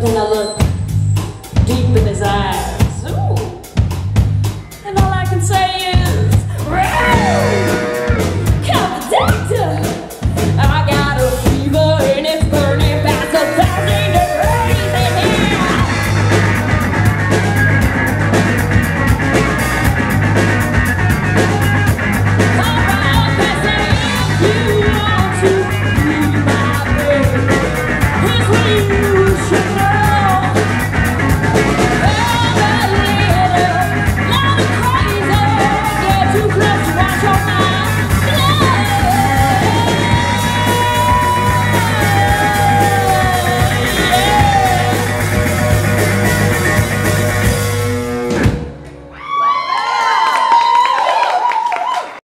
Then I look deep in his eyes. Ooh. And all I can say is, call the doctor. I got a fever and it's burning past 1,000 degrees in here. Alright, if you want to be my baby, here's what you should